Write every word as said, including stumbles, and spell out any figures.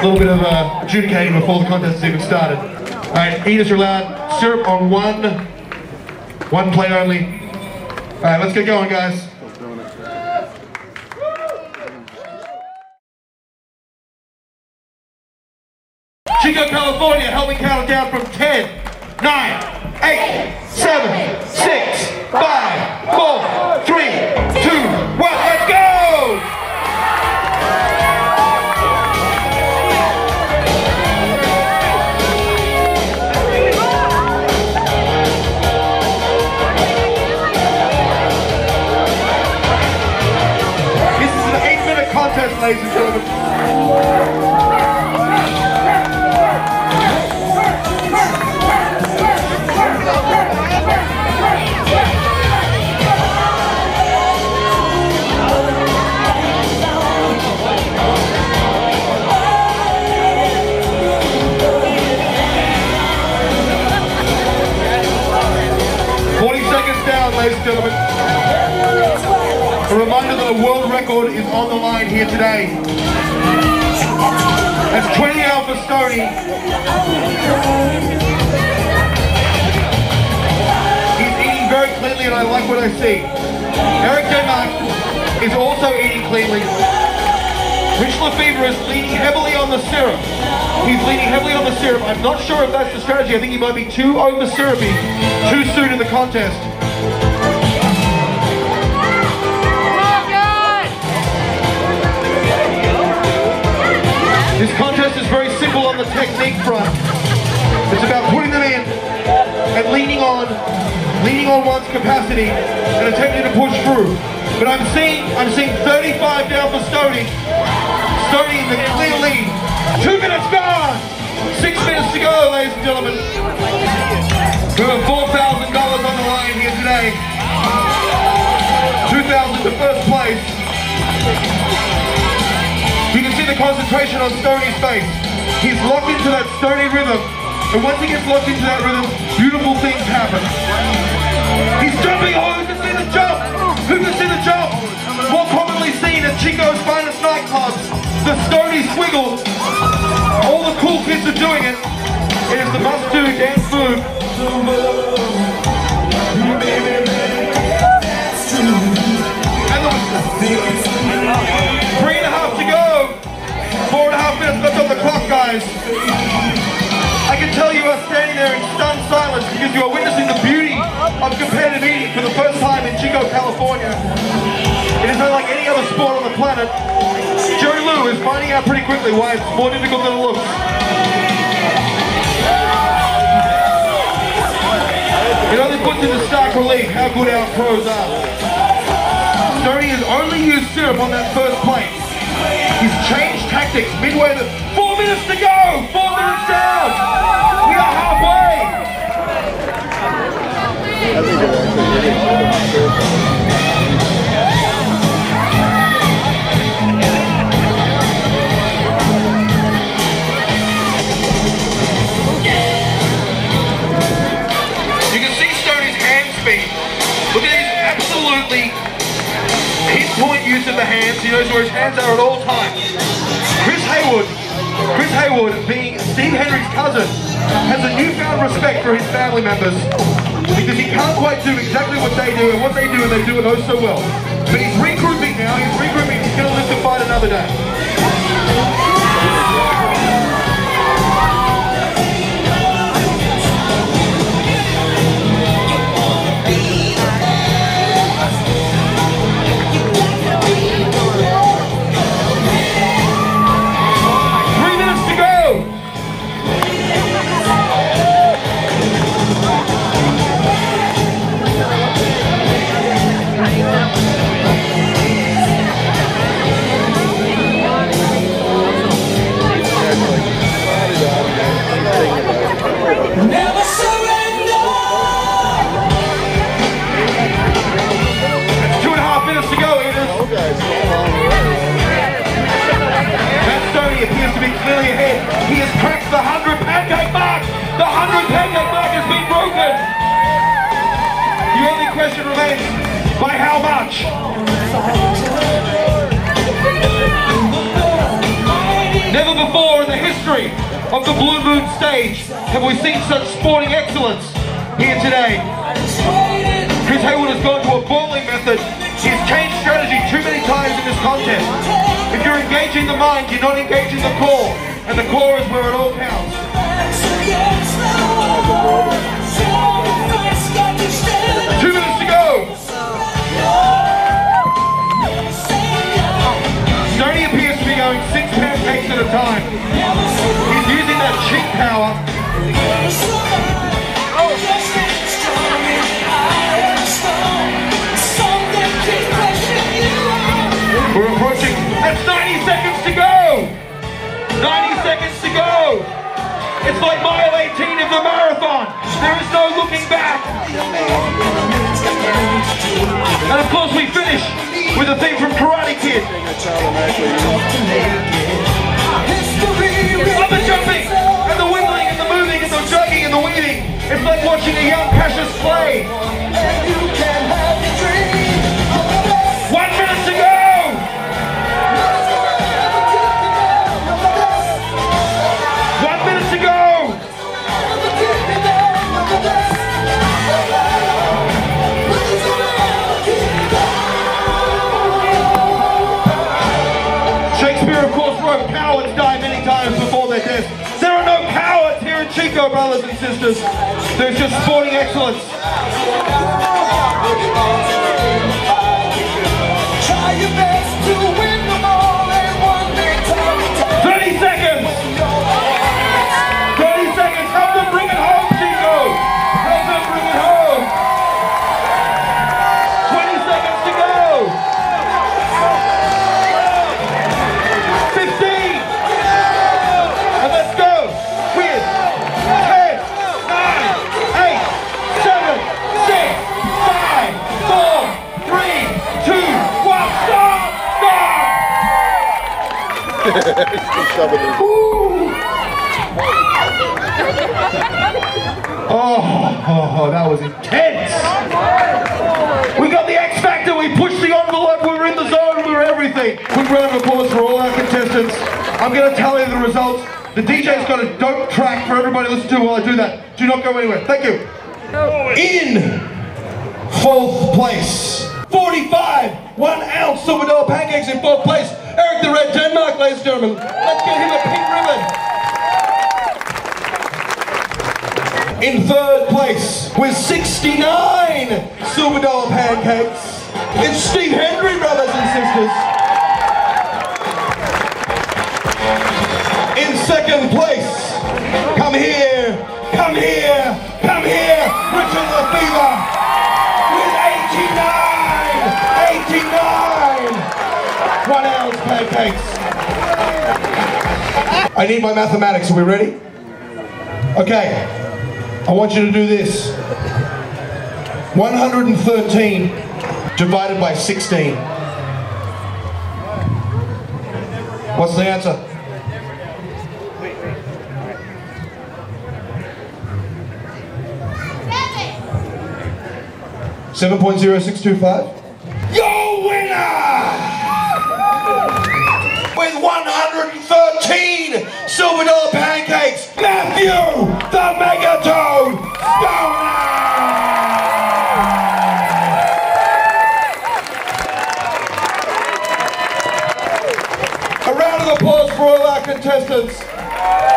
A little bit of uh, adjudicating before the contest has even started. All right, eaters are allowed syrup on one, one plate only. All right, let's get going, guys. Chico, California, help me count it down from ten, nine, eight, seven, six, five, four, three, two, one, let's go! This is an eight minute contest, ladies and gentlemen. Ladies and gentlemen, a reminder that a world record is on the line here today. That's twenty Alpha Stoney. He's eating very cleanly and I like what I see. Eric Denmark is also eating cleanly. Rich Lefevre is leaning heavily on the syrup. He's leaning heavily on the syrup. I'm not sure if that's the strategy. I think he might be too over syrupy too soon in the contest. This contest is very simple on the technique front. It's about putting them in and leaning on, leaning on one's capacity and attempting to push through. But I'm seeing, I'm seeing thirty-five down for Stoney. Stoney in the clear lead. Two minutes gone. Six minutes to go, ladies and gentlemen. We have four thousand dollars on the line here today. two thousand dollars to first place. You can see the concentration on Stoney's face. He's locked into that Stoney rhythm. And once he gets locked into that rhythm, beautiful things happen. He's jumping. Oh, who can see the jump? Who can see the jump? More commonly seen at Chico's finest nightclubs. The Stoney Swiggle. All the cool kids are doing it. It is the must-do dance move. And the three and a half to go. Four and a half minutes left on the clock, guys. I can tell you are standing there in stunned silence because you are witnessing the beauty of competitive eating for the first time in Chico, California. It is unlike any other sport on the planet. Jerry Lou is finding out pretty quickly why it's more difficult than it looks. It only puts into stark relief how good our pros are. Stoney has only used syrup on that first plate. He's changed tactics midway. The four minutes to go. Four minutes down. We are halfway. You can see Stoney's hand speed. Look at his absolutely pinpoint use of the hands. He knows where his hands are at all times. Chris Haywood, Chris Haywood, being Steve Henry's cousin, has a newfound respect for his family members because he can't quite do exactly what they do, and what they do, and they do it oh so well. But he's regrouping now. He's regrouping. He's going to live to fight another day. Yeah. before in the history of the Blue Moon stage have we seen such sporting excellence here today. Chris Haywood has gone to a balling method. He has changed strategy too many times in this contest. If you're engaging the mind, you're not engaging the core. And the core is where it all counts. Two minutes to go. Stoney appears to be going six pancakes at a time. He's using that cheat power. We're approaching. That's ninety seconds to go. ninety seconds to go. It's like mile eighteen of the marathon. There is no looking back. And of course we finish with a theme from Karate Kid. Love the jumping and the wiggling and the moving and the jogging and the weaving. It's like watching a young Cassius play. One minute to go. One minute to go. Shakespeare, of course, wrote cowards die many times before their death. There are no cowards here at Chico, brothers and sisters. There's just sporting excellence. Try your best to win them all in one big time. thirty seconds. thirty seconds. Help them bring it home, Chico. Help them bring it home. twenty seconds to go. fifteen. And let's go with ten, nine, eight, seven, six, five, four, three, two, one, stop! Stop! oh, oh, oh, that was intense! We got the X Factor, we pushed the envelope, we were in the zone, we were everything. Quick round of applause for all our contestants. I'm going to tell you the results. The D J's got a dope track for everybody to listen to while I do that. Do not go anywhere. Thank you. In fourth place, forty-five one ounce silver dollar pancakes in fourth place. Eric the Red Denmark, ladies and gentlemen. Let's get him a pink ribbon. In third place, with sixty-nine silver dollar pancakes, it's Steve Hendry, brothers and sisters. In second place, come here, come here, come here, Richard Lefevre, with eighty-nine, eighty-nine, one ounce pancakes. I need my mathematics, are we ready? Okay, I want you to do this. one hundred thirteen divided by sixteen. What's the answer? seven point zero six two five. Your winner! With one hundred thirteen silver dollar pancakes, Matthew the Megatone Stoner! A round of applause for all our contestants.